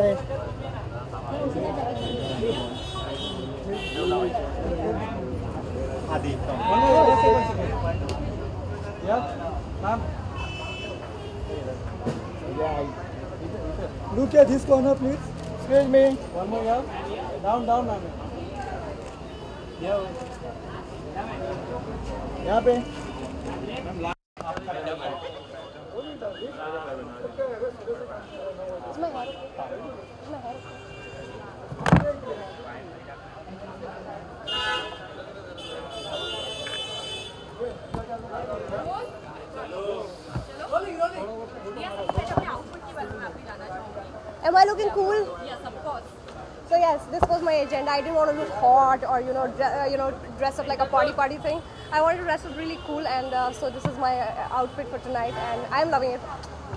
Adi. Yeah, ma'am. Look at this corner, please. Excuse me. One more, yeah. Down, ma'am. Yeah. यहाँ पे Am I looking cool? Yes, of course. So yes, this was my agenda. I didn't want to look hot or dress up like a party thing. I wanted to dress up really cool, and so this is my outfit for tonight, and I'm loving it.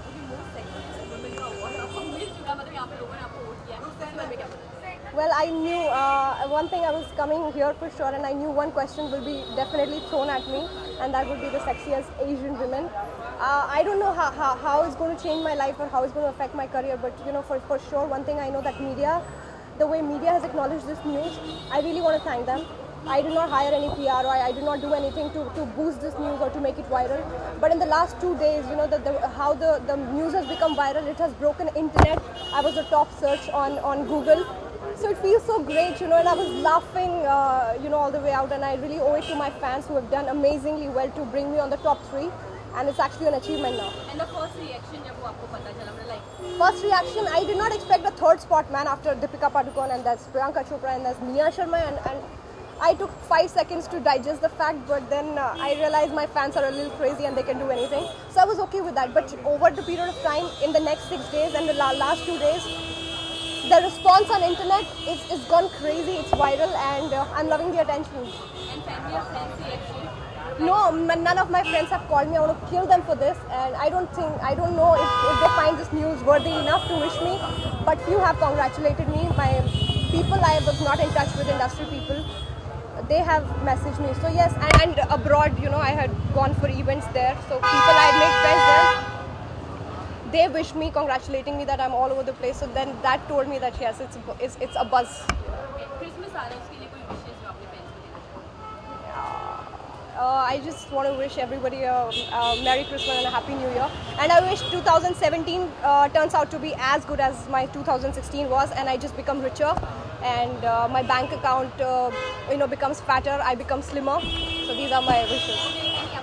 Well, I knew one thing, I was coming here for sure, and I knew one question will be definitely thrown at me, and that would be the sexiest Asian women. I don't know how it's going to change my life or how it's going to affect my career, but for sure, one thing I know, that the way media has acknowledged this news, I really want to thank them. I did not hire any PR, or I did not do anything to boost this news or to make it viral. But in the last 2 days, how the news has become viral, it has broken internet. I was the top search on Google. So it feels so great, and I was laughing, all the way out, and I really owe it to my fans who have done amazingly well to bring me on the top 3, and it's actually an achievement now. And the first reaction, जब वो आपको पता चला, like. First reaction, I did not expect a third spot, man, after Deepika Padukone, and that's Priyanka Chopra, and that's Nia Sharma, and I took 5 seconds to digest the fact, but then I realized my fans are a little crazy and they can do anything. So I was okay with that, but over the period of time, in the next 6 days and the last 2 days, the response on internet is gone crazy, it's viral, and I'm loving the attention. And family and friends reaction? No, none of my friends have called me. I want to kill them for this, and I don't know if they find this news worthy enough to wish me, but few have congratulated me. My people I was not in touch with, industry people, they have messaged me. So yes, and abroad, I had gone for events there, so people I had made friends there. They wished me, congratulating me that I'm all over the place. So then that told me that yes, it's a buzz. Christmas आ रहा है, उसके लिए कोई wishes जो आपने fans को देना? I just want to wish everybody a Merry Christmas and a Happy New Year. And I wish 2017 turns out to be as good as my 2016 was, and I just become richer, and my bank account becomes fatter, I become slimmer. So these are my wishes.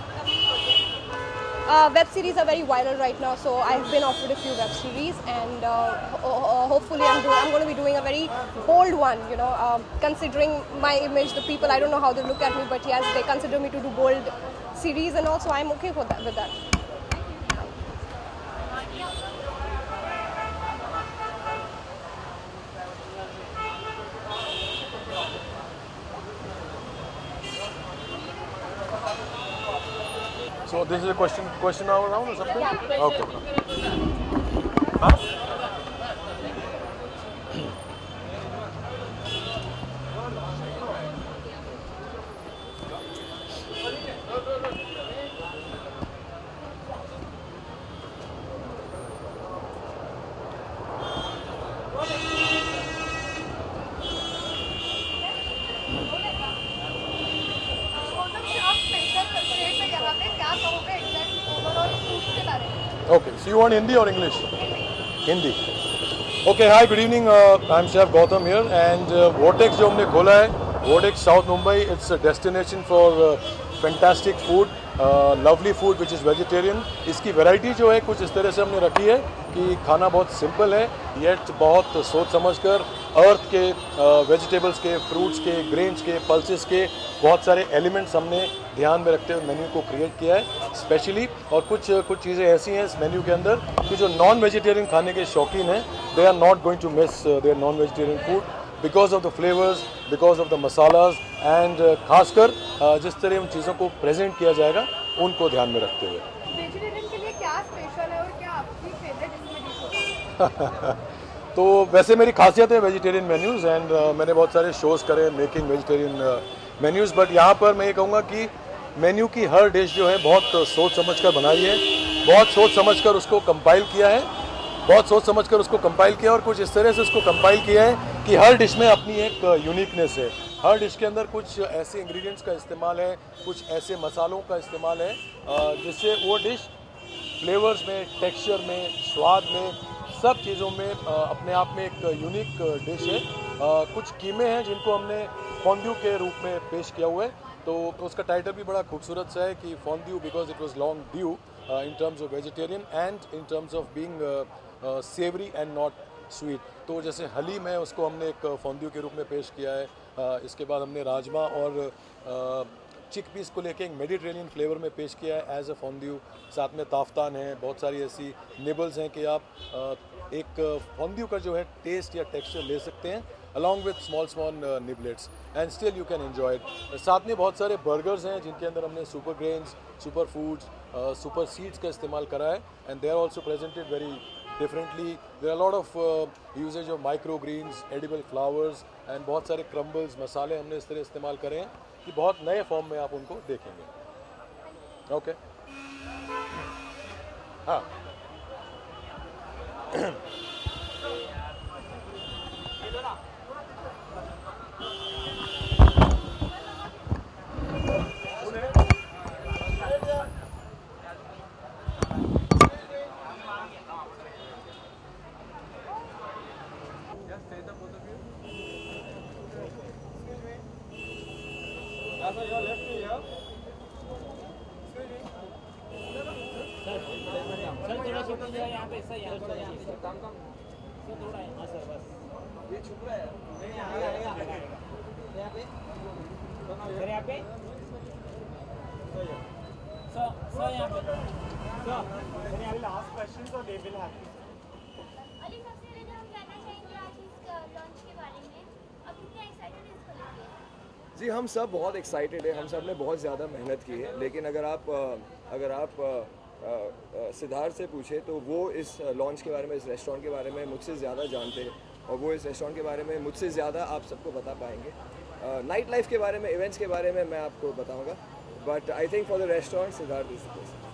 Web series are very viral right now, so I've been offered a few web series, and hopefully I'm going to be doing a very bold one, considering my image, the people, I don't know how they look at me, but yes, they consider me to do bold series, and also I'm okay with that. So this is a question hour round or something? Yeah. Okay. Huh? Okay, so you want Hindi or English? Hindi. Okay, hi, good evening. I'm Chef Gautam here, and Vortex जो हमने खोला है, Vortex South Mumbai, it's a destination for fantastic food, lovely food which is vegetarian. इसकी variety जो है कुछ इस तरह से हमने रखी है कि खाना बहुत सिंपल है, येट बहुत सोच समझकर अर्थ के, वेजिटेबल्स के, फ्रूट्स के, ग्रेन्स के, पल्सेस के बहुत सारे एलिमेंट्स हमने ध्यान में रखते हुए मेन्यू को क्रिएट किया है स्पेशली। और कुछ चीज़ें ऐसी हैं इस मेन्यू के अंदर कि जो नॉन वेजिटेरियन खाने के शौकीन हैं, they are not going to miss their non vegetarian food because of the flavours, because of the masalas, and खासकर जिस तरह उन चीज़ों को प्रेजेंट किया जाएगा उनको ध्यान में रखते हुए। वेजिटेरियन के लिए क्या स्पेशल है और क्या आपकी फेवरेट इसमें डिश होगा? तो वैसे मेरी खासियत है वेजिटेरियन मेन्यूज़, एंड मैंने बहुत सारे शोज़ करे मेकिंग वेजिटेरियन मेन्यूज़, बट यहाँ पर मैं ये कहूँगा कि मेन्यू की हर डिश जो है बहुत सोच समझकर बनाई है, बहुत सोच समझकर उसको कंपाइल किया है, बहुत सोच समझ कर उसको कंपाइल किया और कुछ इस तरह से उसको कंपाइल किया है कि हर डिश में अपनी एक यूनिकनेस है। हर डिश के अंदर कुछ ऐसे इंग्रेडिएंट्स का इस्तेमाल है, कुछ ऐसे मसालों का इस्तेमाल है जिससे वो डिश फ्लेवर्स में, टेक्सचर में, स्वाद में, सब चीज़ों में अपने आप में एक यूनिक डिश है। कुछ कीमे हैं जिनको हमने फॉन्ड्यू के रूप में पेश किया हुआ है, तो उसका टाइटल भी बड़ा खूबसूरत सा है कि fondue because it was long due in terms of vegetarian and in terms of being savory and not sweet। तो जैसे हलीम है उसको हमने एक फॉन्ड्यू के रूप में पेश किया है। इसके बाद हमने राजमा और चिक पीस को लेके एक मेडिटेरेनियन फ्लेवर में पेश किया है एज अ फॉन्ड्यू। साथ में ताफ्तान है, बहुत सारी ऐसी निबल्स हैं कि आप एक फॉन्ड्यू का जो है टेस्ट या टेक्सचर ले सकते हैं along with small niblets and still you can enjoy it. साथ में बहुत सारे बर्गर्स हैं जिनके अंदर हमने super grains, super foods, super seeds का इस्तेमाल करा है and they are also presented very differently. There are lot of usages of micro greens, edible flowers and बहुत सारे क्रम्बल्स, मसाले हमने इस तरह इस्तेमाल करे हैं कि बहुत नए फॉर्म में आप उनको देखेंगे। ओके हाँ जी हम सब बहुत एक्साइटेड है, हम सब ने बहुत ज़्यादा मेहनत की है, लेकिन अगर आप सिद्धार्थ से पूछे तो वो इस लॉन्च के बारे में, इस रेस्टोरेंट के बारे में मुझसे ज़्यादा जानते हैं और वो इस रेस्टोरेंट के बारे में मुझसे ज़्यादा आप सबको बता पाएंगे। नाइट लाइफ के बारे में, इवेंट्स के बारे में मैं आपको बताऊंगा, but I think for the restaurant Siddharth is the best.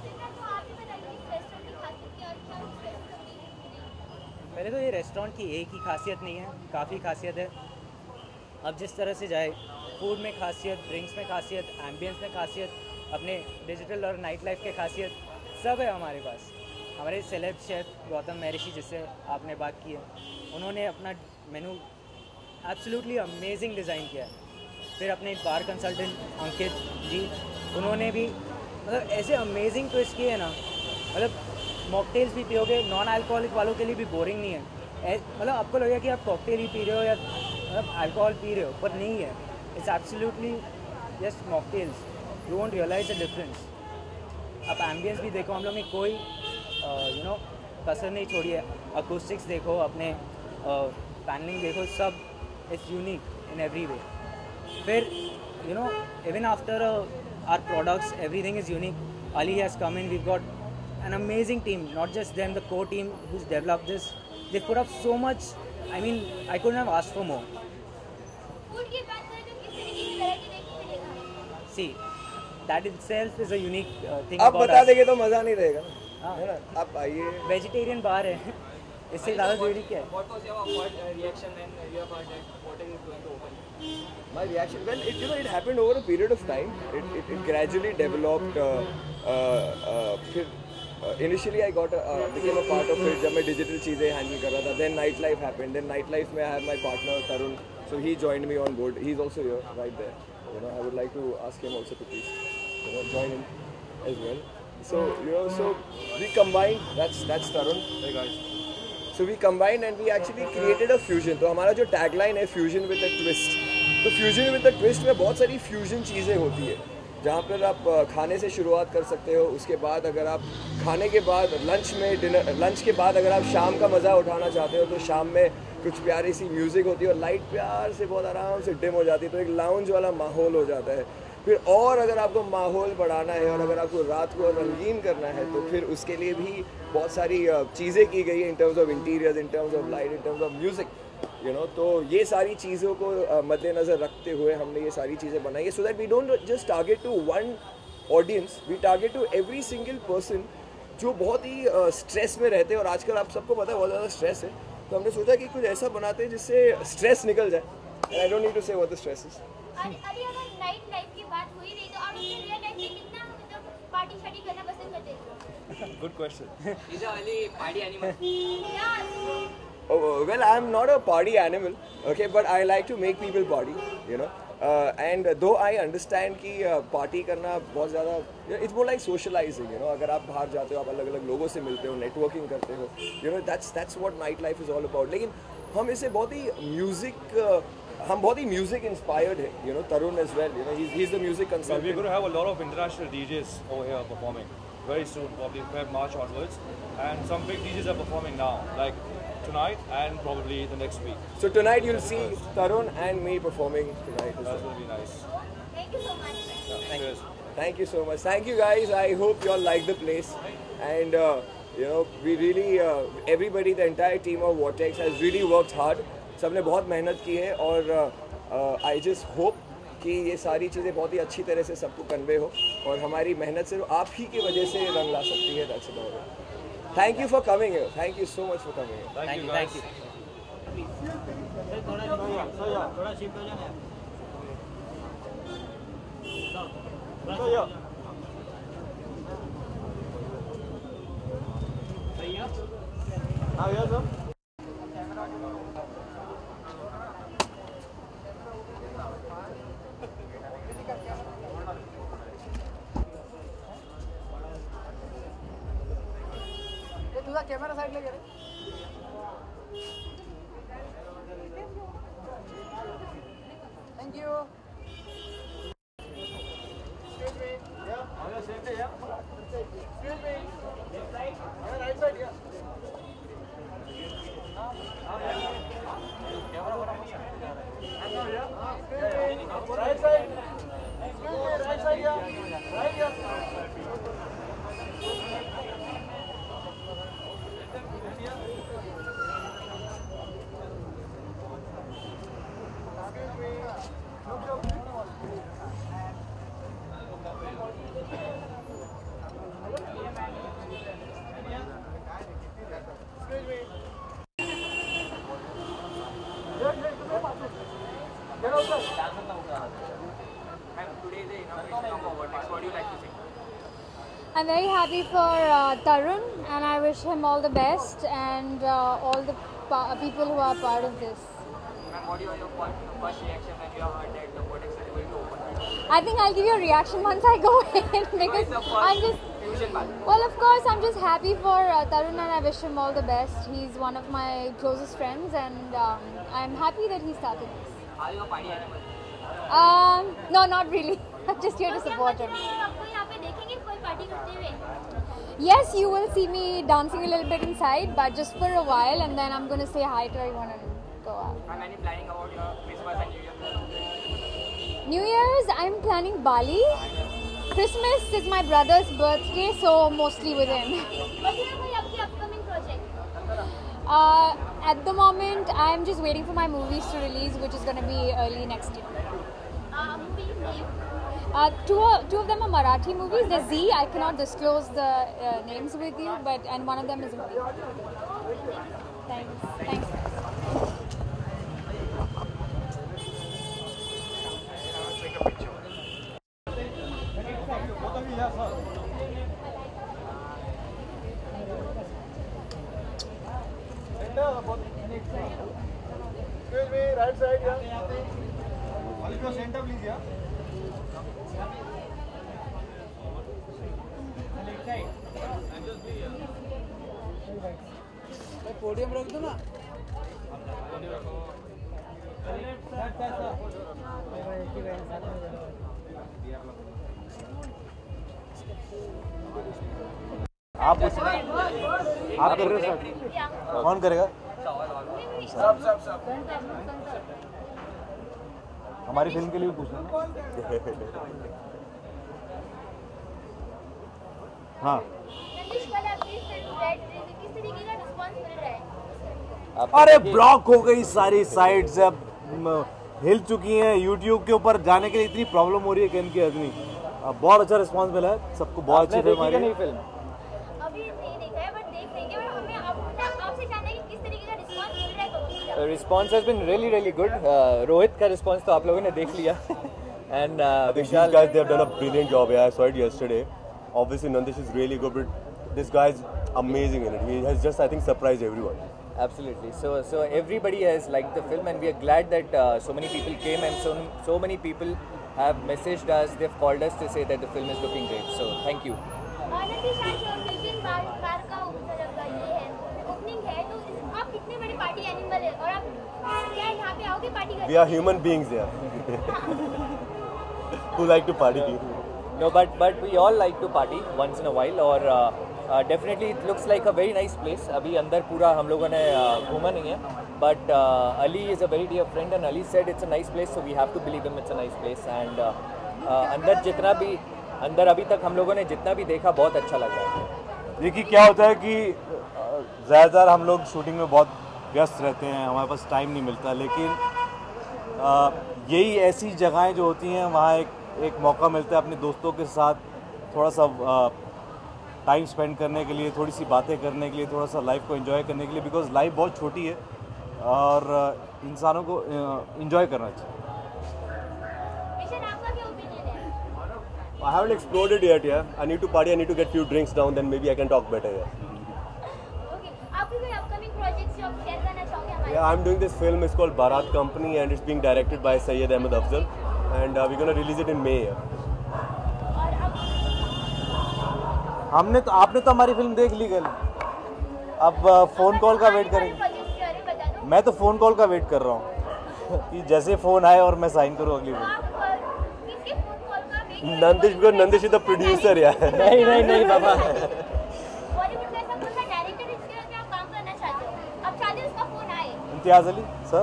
पहले तो ये रेस्टोरेंट की एक ही खासियत नहीं है, काफ़ी खासियत है। अब जिस तरह से जाए, फूड में खासियत, ड्रिंक्स में खासियत, एम्बियंस में खासियत, अपने डिजिटल और नाइट लाइफ के खासियत सब है हमारे पास। हमारे सेलेब शेफ़ गौतम महर्षि जिससे आपने बात की है, उन्होंने अपना मेनू एब्सोल्युटली अमेजिंग डिज़ाइन किया है। फिर अपने बार कंसल्टेंट अंकित जी, उन्होंने भी मतलब ऐसे अमेजिंग ट्विस्ट किए हैं ना, मतलब मॉकटेल्स भी पियोगे, नॉन अल्कोहलिक वालों के लिए भी बोरिंग नहीं है। मतलब आपको लगेगा कि आप कॉकटेल ही पी रहे हो या मतलब अल्कोहल पी रहे हो, पर नहीं है। It's absolutely just mocktails, you won't realise the difference. आप एम्बियंस भी देखो, हम लोग ने कोई कसर नहीं छोड़ी है। अकूस्टिक्स देखो, अपने पैनलिंग देखो, सब it's unique in every way. फिर even after our products everything is unique. Ali has come in, we've got an amazing team, not just them, the core team who's developed this. They've put up so much, I mean, I couldn't have asked for more. Food की बात करें तो किस तरीके की variety देखने मिलेगा? See, that itself is a unique thing आप about बता us. देंगे तो मज़ा नहीं रहेगा ना, हाँ। है ना? आप आइए। वेजिटेरियन बार है, इससे ज़्यादा जरूरी क्या है? What was your reaction when you have heard that hotel is going to open? My reaction, well, it happened over a period of time. It gradually developed. फिर initially I became a part of it जब मैं digital चीज़ें handle कर रहा था. Then nightlife happened. Then nightlife में I have my partner Tarun, so he joined me on board. He's also here, right there. I would like to ask him also to please, join in as well. So so we combined. That's Tarun. Hey guys. So we combined and we actually created a fusion. तो हमारा जो tagline है fusion with a twist. तो fusion with the twist में बहुत सारी fusion चीज़ें होती है, जहाँ पर आप खाने से शुरुआत कर सकते हो। उसके बाद अगर आप खाने के बाद लंच के बाद अगर आप शाम का मज़ा उठाना चाहते हो तो शाम में कुछ प्यारी सी म्यूज़िक होती है और लाइट प्यार से बहुत आराम से डिम हो जाती है, तो एक लाउंज वाला माहौल हो जाता है। फिर और अगर आपको माहौल बढ़ाना है और अगर आपको रात को रंगीन करना है तो फिर उसके लिए भी बहुत सारी चीज़ें की गई है in terms of interiors, in terms of light, in terms of music, तो ये सारी चीज़ों को मद्देनज़र रखते हुए हमने ये सारी चीज़ें बनाई है, so that we don't just target to one audience, we target to every single person जो बहुत ही स्ट्रेस में रहते हैं, और आजकल आप सबको पता है बहुत ज़्यादा स्ट्रेस है, तो हमने सोचा कि कुछ ऐसा बनाते हैं जिससे स्ट्रेस निकल जाए. I don't need to say what the stress is. अरे अगर नाइट लाइफ की बात हो ही रही तो आप अपने रियल लाइफ में कितना मतलब पार्टी शार्टी करना पसंद करते हैं? Good question. He's a early party animal. Yeah. Oh, well, I'm not a party animal, okay, but I like to make people party, you know. And though I understand कि party करना बहुत ज़्यादा, it's more like socializing, you know. अगर आप बाहर जाते हो, आप अलग अलग लोगों से मिलते हो, networking करते हो, you know, that's what night life is all about. लेकिन हम इसे बहुत ही music inspired है, you know. Tarun as well, you know, he's the music consultant. We're going to have a lot of international DJs over here performing very soon, probably Feb, March onwards, and some big DJs are performing now, like tonight and probably the next week. So tonight you'll see Tarun and me performing tonight. That's going to be nice. Thank you so much. Cheers. Thank you so much. Thank you guys. I hope you all like the place, and you know, we really everybody, the entire team of Vortex has really worked hard. सबने बहुत मेहनत की है, और I just hope कि ये सारी चीज़ें बहुत ही अच्छी तरह से सबको कन्वे हो, और हमारी मेहनत सिर्फ आप ही की वजह से रंग ला सकती है. That's about it. Thank you for coming here. Thank you so much for coming here. Thank you Thank guys. you. थोड़ा शिफ्ट हो जाना. हाँ भैया सर. तुझा कॅमेरा साईडला गेले. Thank you. I'm very happy for Tarun, and I wish him all the best, and all the people who are part of this. Ma'am, what are your first reaction when you heard that the Vortex is going to open? I think I'll give you a reaction once I go in, because I'm just, Fusion part. well, of course, I'm just happy for Tarun, and I wish him all the best. He's one of my closest friends, and I'm happy that he started this. Are you a party animal? No, not really. I'm just here to support him. आपको यहाँ पे देखेंगे कोई party करते हुए? Yes, you will see me dancing a little bit inside, but just for a while, and then I'm going to say hi to everyone and go out. Ma'am, any planning about your Christmas and New Year? New Year's, I'm planning Bali. Christmas is my brother's birthday, so mostly with him. वैसे कोई आपकी upcoming project? At the moment, I'm just waiting for my movies to release, which is going to be early next year. Movie name? Two of them are Marathi movies. There's Z. I cannot disclose the names with you, and one of them is Hindi. Thanks. Excuse me, right side, yeah. Only your center, please, yeah. Podium रख दो ना. आप कर रहे हो sir? कौन करेगा? सब हमारी फिल्म के लिए पूछना. हाँ. अरे ब्लॉक हो गई सारी साइट्स, अब हिल चुकी हैं. यूट्यूब के ऊपर जाने के लिए इतनी प्रॉब्लम हो रही है कैन की आदमी. बहुत अच्छा रिस्पांस मिला है सबको, बहुत अच्छी फिल्म आ रही है. response has been really good. Rohit का response तो आप लोगों ने देख लिया. And these guys, they have done a brilliant job. Yeah, I saw it yesterday. Obviously, Nandish is really good, but this guy is amazing in it. He has just, I think, surprised everyone. Absolutely. So everybody has liked the film, and we are glad that so many people came, and so many people have messaged us. They've called us to say that the film is looking great. So thank you. Nandish, आज 15 बार का ये है opening है, तो आप कितने बड़े party animal है और आप क्या यहाँ पे आओगे पार्टी करने? We are human beings here. Who like to party? No, but we all like to party once in a while, or definitely it looks like a very nice place. अभी अंदर पूरा हम लोगों ने घूमा नहीं है, but Ali is a very dear friend and Ali said it's a nice place, so we have to believe him it's a nice place. And अंदर अभी तक हम लोगों ने जितना भी देखा बहुत अच्छा लगा है. देखिए क्या होता है कि ज़्यादातर हम लोग शूटिंग में बहुत व्यस्त रहते हैं, हमारे पास टाइम नहीं मिलता, लेकिन यही ऐसी जगहें जो होती हैं वहाँ एक मौका मिलता है अपने दोस्तों के साथ थोड़ा सा टाइम स्पेंड करने के लिए, थोड़ी सी बातें करने के लिए, थोड़ा सा लाइफ को एंजॉय करने के लिए, बिकॉज लाइफ बहुत छोटी है और इंसानों को एंजॉय करना चाहिए. I haven't explored it yet. Yeah, I need to party. I need to get few drinks down. Then maybe I can talk better. Yeah. Okay. आपके कोई upcoming projects जो आप share करना चाहोगे हमारे? Yeah, I'm doing this film. It's called Bharat Company, and it's being directed by Syed Ahmed Afzal, and we're gonna release it in May. और अब आपने तो हमारी फिल्म देख ली कल. अब फ़ोन कॉल का वेट करेंगे. मैं तो फ़ोन कॉल का वेट कर रहा हूँ कि जैसे फ़ोन आए और मैं साइन करूँ अगली film. Nandish, because Nandish is the producer. Yeah. नहीं बाबा. बॉलीवुड का ऐसा कौन सा डायरेक्टर जिसके साथ आप काम करना चाहते हो? अब चाहते हो उसका फोन आए? इम्तियाज़ अली सर.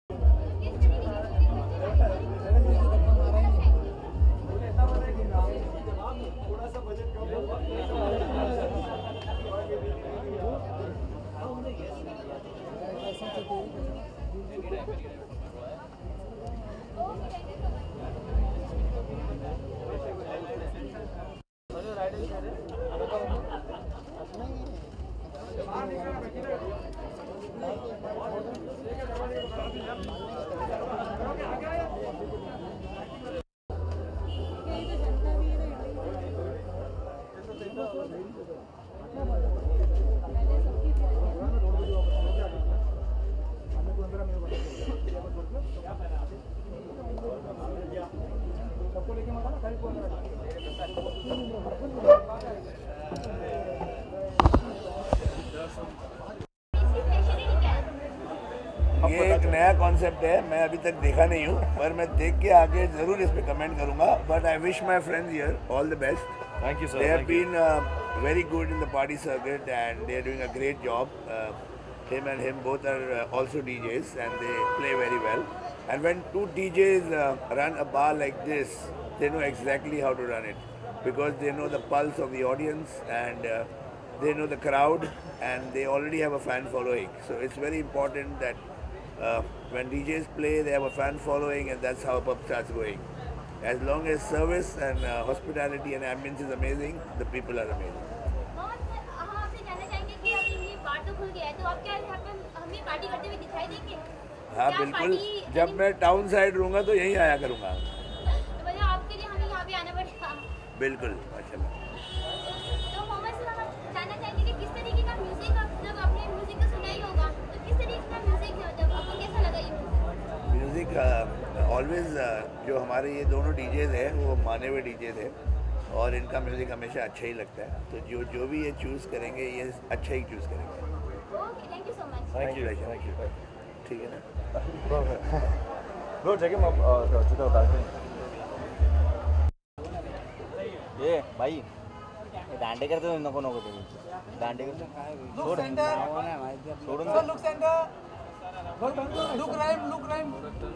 ये एक नया कॉन्सेप्ट है, मैं अभी तक देखा नहीं हूँ, पर मैं देख के आगे ज़रूर इस पे कमेंट करूँगा. But I wish my friends here all the best. Thank you, sir. They have been very good in the party circuit and they are doing a great job. Him and him both are also DJs and they play very well. And when two DJs run a bar like this, they know exactly how to run it because they know the pulse of the audience and they know the crowd and they already have a fan following. So it's very important that when DJs play, they have a fan following and that's how a pub starts going. As long as service and hospitality and ambience is amazing, the people are amazing. हम आपसे जानना चाहेंगे कि अभी ये बार तो खुल गया है, तो आप क्या यहाँ पे हमें पार्टी करते हुए दिखाई देंगे? हाँ बिल्कुल, जब मैं टाउन साइड रहूँगा तो यहीं आया करूँगा. तो मतलब आपके लिए हमें यहाँ पे आना पड़ेगा. बिल्कुल, माशाल्लाह. तो मोहम्मद से हम जानना चाहेंगे कि किस तरीके का म्यूजिक, जब आपने म्यूजिक तो सुना ही होगा, तो किस तरीके का म्यूजिक जब आपको कैसा लगा ये म्यूजिक? ऑलवेज जो हमारे ये दोनों डीजेज हैं वो माने हुए डीजेज हैं और इनका म्यूज़िक हमेशा अच्छा ही लगता है. तो जो भी ये चूज़ करेंगे ये अच्छा ही चूज़ करेंगे. Okay, thank you so much. Thank you. ठीक है ना? Bro, check him up. चुका बैठ. ये भाई दांडे करते तो नको दांडे करते छोड़ look centre look rhyme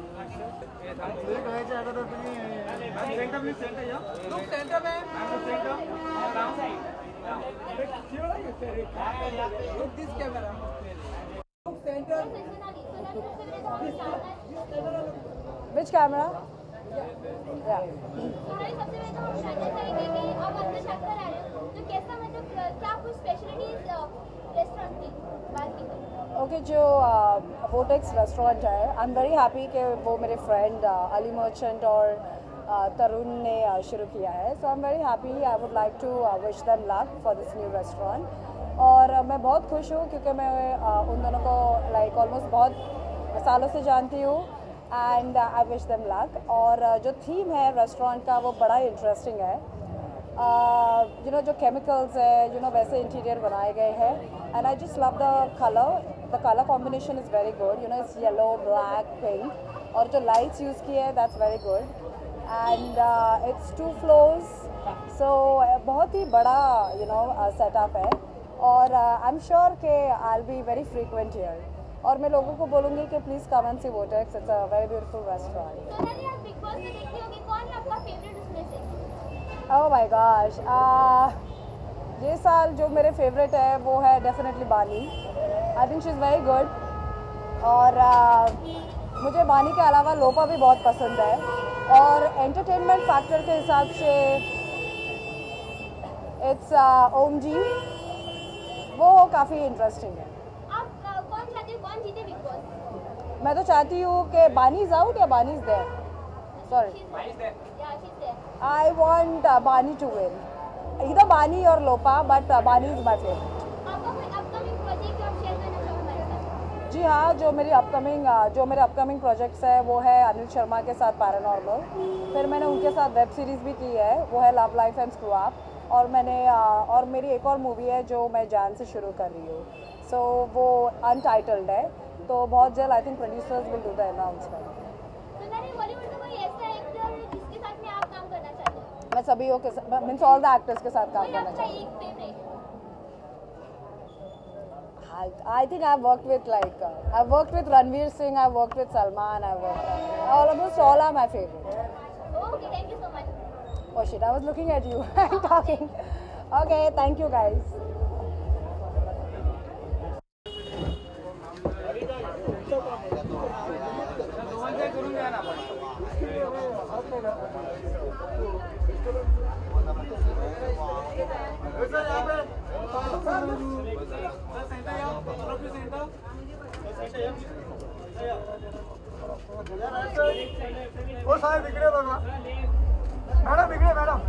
Which camera? सबसे पहले तो हम जानना चाहेंगे कि अब आप तो छत पर आ रहे हो, तो कैसा मतलब क्या कुछ स्पेशलिटीज रेस्टोरेंट की बात की करें। ओके, जो वोटेक्स रेस्टोरेंट है, आई एम वेरी हैप्पी कि वो मेरे फ्रेंड अली मर्चेंट और तरुण ने शुरू किया है। So I am very happy. I would like to wish them luck for this new restaurant. और मैं बहुत खुश हूँ क्योंकि मैं उन दोनों को लाइक ऑलमोस्ट बहुत सालों से जानती हूँ and I wish them luck. और जो थीम है रेस्टोरेंट का वो बड़ा इंटरेस्टिंग है। यू नो जो केमिकल्स है यू नो वैसे इंटीरियर बनाए गए हैं and I just love the colour combination is very good. You know it's yellow, black, pink और जो लाइट्स यूज़ किए हैं that's very good and it's 2 floors। So बहुत ही बड़ा यू नो सेटअप है और आई एम श्योर कि I will be very frequent here. और मैं लोगों को बोलूँगी कि please come and see Vortex, it's a very beautiful restaurant. Sonali, आप बिग बॉस में देखती होगी, कौन है आपका फेवरेट उसमें से? ओह माय गॉश, ये साल जो मेरे फेवरेट है वो है definitely Bani. I think she is very good. और मुझे बानी के अलावा लोपा भी बहुत पसंद है। और एंटरटेनमेंट फैक्टर के हिसाब से इट्स ओम जी, वो काफ़ी इंटरेस्टिंग है। आप कौन चाहते हो कौन जीते बिग बॉस? मैं तो चाहती हूँ कि बानी इज़ आउट या Bani is there. Sorry, I want Bani to win. Either Bani or Lopa, but Bani is my favorite. आपका कोई अपकमिंग प्रोजेक्ट आप शेयर करना चाहो हमारे साथ? जी हाँ, जो मेरे अपकमिंग प्रोजेक्ट्स है वो है अनिल शर्मा के साथ पैरानॉर्मल। फिर मैंने उनके साथ वेब सीरीज़ भी की है, वो है love life and screw up. और मेरी एक और मूवी है जो मैं जान से शुरू कर रही हूँ। सो वो अनटाइटल्ड है, तो बहुत जल्द I think producers will do the announcement. मैं सभी के साथ मीन्स ऑल द एक्टर्स के साथ काम करना चाहती हूँ। I think I've worked with Ranveer Singh, I've worked with Salman, almost all are my favorite. Okay, thank you so much. Oh shit, I was looking at you and talking. Okay, thank you guys. ओ साहेब इकडे बघा madam, इकडे madam.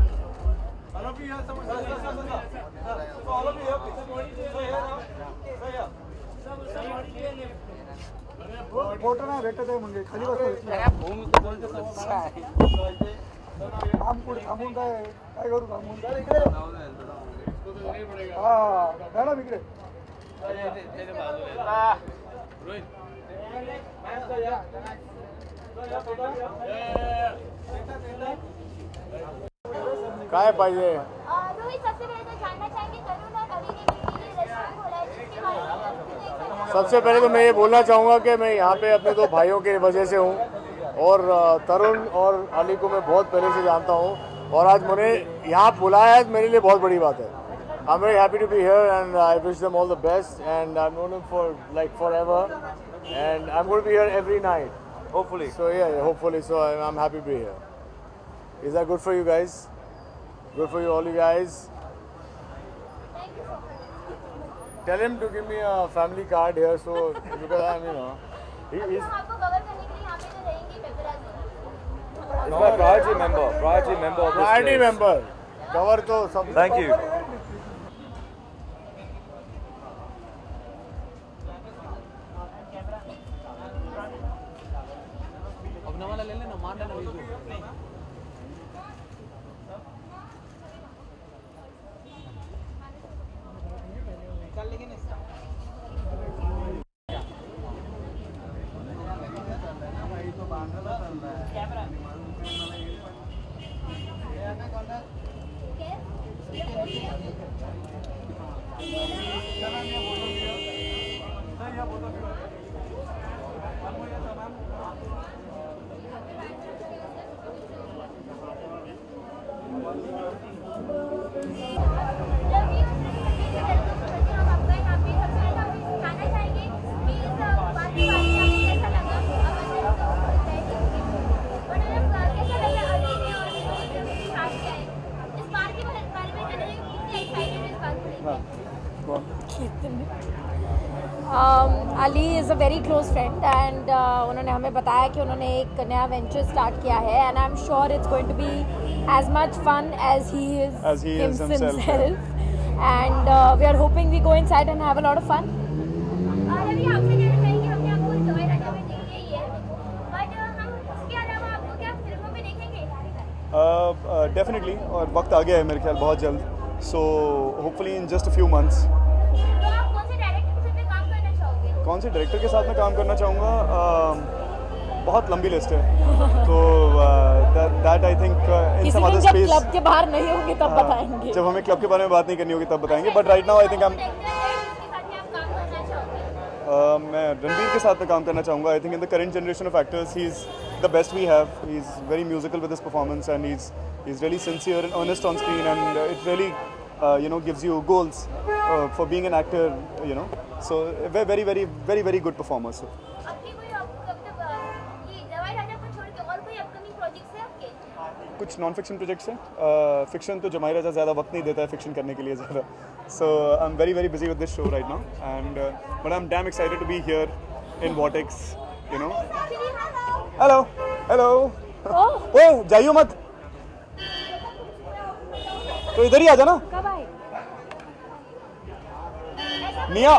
Photo नाही भेटत आहे म्हणजे खाली थांबून काय करू थांबून हा मॅडम इकडे काय पाहिजे? रोहित, सबसे पहले तो जानना चाहेंगे तरुण और अली ने मिलकर रेस्टोरेंट खोला है, जिसके बारे में आप कुछ सबसे पहले तो मैं ये बोलना चाहूँगा कि मैं यहाँ पे अपने 2 भाइयों की वजह से हूँ और तरुण और अली को मैं बहुत पहले से जानता हूँ और आज मुझे यहाँ बुलाया है मेरे लिए बहुत बड़ी बात है। I am very happy to be here and I wish them all the best and I am known him for like forever and I am going to be here every night hopefully. So yeah, hopefully. So I'm happy to be here. Is that good for you guys? Good for you, all you guys. Tell him to give me a family card here, so because I'm, you know, he is. आपको cover करने के लिए यहाँ पे तो रहेंगे paparazzi. He's my priority member of this Priority place. member. Cover तो सब. Thank you. Ali is a very close friend and उन्होंने हमें बताया कि उन्होंने एक नया venture start किया है and I'm sure it's going to be as much fun as he is himself. And we are hoping we go inside and have a lot of fun. अभी आपसे कहना चाहेंगे हमने आपको जॉय राजा में देखा ही है, बट हम उसके अलावा आपको क्या फिल्मों में देखेंगे? Definitely, और वक्त आ गया है मेरे ख्याल बहुत जल्द. So hopefully in just a few months. कौन से डायरेक्टर के साथ मैं काम करना चाहूँगा? बहुत लंबी लिस्ट है, तो that I think in some other space. Club के बाहर नहीं होंगे तब बताएंगे. जब हमें क्लब के बारे में बात नहीं करनी होगी तब बताएंगे. But right now I think मैं रणबीर के साथ में काम करना चाहूँगा. I think in the current generation of actors he is the best we have. He is very musical with his performance and he is really sincere and earnest on screen and it really gives you goals for being an actor, so very very very very good performer. So कुछ non fiction projects हैं. Fiction तो जमाई राजा ज़्यादा वक्त नहीं देता है fiction करने के लिए ज़्यादा. So I'm very very busy with this show right now and but I'm damn excited to be here in Vortex, hello ओए जाइयो मत, तो इधर ही आ जाना. कब आए? मिया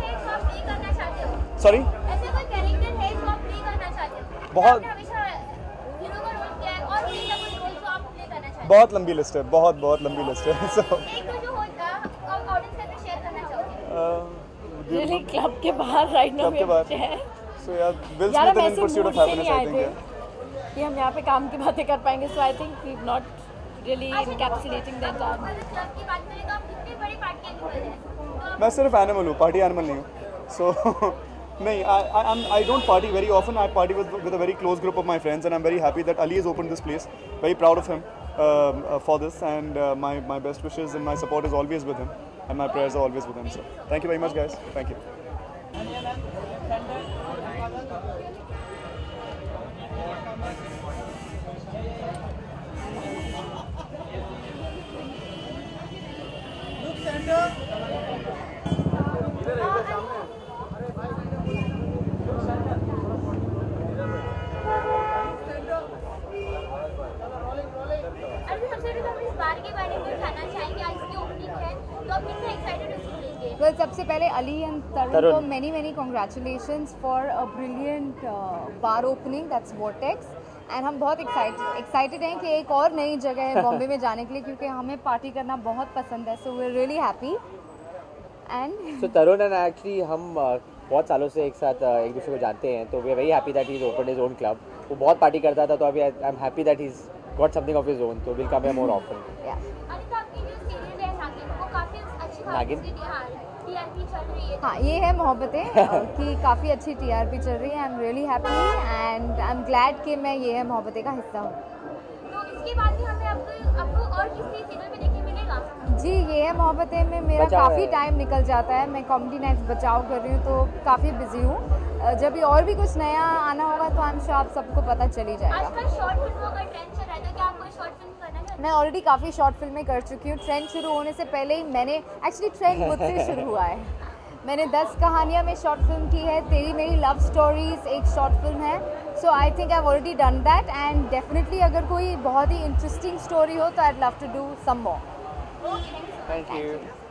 सॉरी ऐसे कोई कैरेक्टर है जो आप प्ले करना चाहते हो? बहुत हमेशा हीरो का रोल किया है और कोई ना कोई रोल जो आप प्ले करना चाहते हो? बहुत लंबी लिस्ट है, बहुत लंबी लिस्ट है. So एक जो होता ऑडियंस के साथ शेयर करना चाहोगे? रियली क्लब के बाहर राइट नाउ क्लब के बाहर. So yeah, Will Smith in Pursuit of Happiness, I think. कि हम यहाँ पे काम की बातें कर पाएंगे. So I think we've not really encapsulating the entire. Club की बात करें तो आप कितने बड़े पार्टी एनिमल हैं? मैं सिर्फ एनिमल हूँ, पार्टी एनिमल नहीं हूँ. So नहीं, I don't party very often. I party with a very close group of my friends and I'm very happy that Ali has opened this place. Very proud of him for this and my best wishes and my support is always with him and my prayers are always with him. So thank you very much guys. Thank you. Well, सबसे पहले Ali and Tarun को many congratulations for a brilliant bar opening. That's Vortex. And हम बहुत excited हैं कि एक और नई जगह है बॉम्बे में जाने के लिए, क्योंकि हमें पार्टी करना बहुत पसंद है. So we're really happy. And so Tarun and actually हम बहुत सालों से एक साथ एक दूसरे को जानते हैं, तो we are very happy that he's opened his own club. वो बहुत पार्टी करता था, तो अभी I'm happy that he's got something of his own, so we'll come here more often. Yeah. हाँ, ये है मोहब्बतें कि काफ़ी अच्छी TRP चल रही है. I am really happy and I am glad कि मैं ये है मोहब्बतें का हिस्सा हूँ. तो इसके बाद भी हमें आपको और किसी सीरियल में देखने मिलेगा? जी, ये है मोहब्बतें में मेरा काफ़ी टाइम निकल जाता है. मैं कॉमेडी नाइट्स बचाव कर रही हूँ, तो काफ़ी बिजी हूँ. जब भी और भी कुछ नया आना होगा तो आई एम श्योर आप सबको पता चल ही जाएगा. आजकल शॉर्ट फिल्मों का ट्रेंड चल रहा है, तो क्या आप कोई शॉर्ट फिल्म करना चाहते हैं? मैं ऑलरेडी काफ़ी शॉर्ट फिल्में कर चुकी हूँ. ट्रेंड शुरू होने से पहले ही मैंने एक्चुअली ट्रेंड मुझसे शुरू हुआ है. मैंने 10 कहानियाँ में शॉर्ट फिल्म की है. तेरी मेरी लव स्टोरीज एक शॉर्ट फिल्म है. So I think I have already done that and definitely अगर कोई बहुत ही इंटरेस्टिंग स्टोरी हो तो I would love to do some more. Thank you.